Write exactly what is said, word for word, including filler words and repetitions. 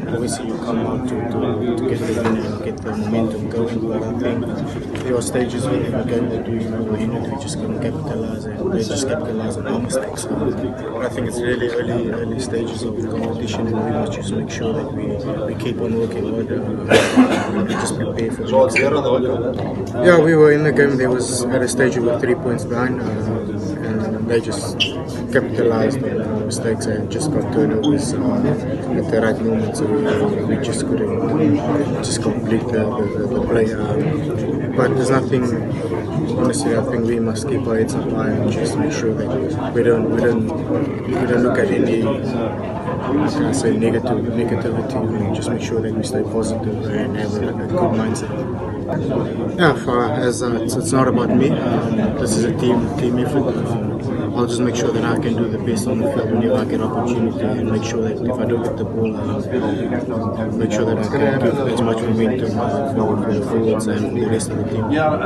obviously you come out to, to, to get the win and get the momentum going, but I think there were stages within the game that we were in and we just couldn't capitalise, and they just capitalised on our mistakes. So I think it's really early early stages of the competition, and we must just make sure that we, we keep on working hard uh, and just prepare for the next game. Yeah, we were in the game. There was at a stage we were three points behind, uh, and they just capitalised on our mistakes and just got turnovers uh, at the right moment. So we, we just couldn't uh, just complete the, the, the play. Uh, but there's nothing. Honestly, I think we must keep our heads up high and just make sure that we don't we don't we don't look at any. How can I say negative negativity? We just make sure that we stay positive and have a, a good mindset. Yeah, for, as uh, it's, it's not about me. Um, this is a team team effort. Um, I'll just make sure that I can do the best on the field whenever I get opportunity, and make sure that if I don't get the ball, uh, make sure that I can give as much momentum uh, for, for the forwards and for the rest of the team.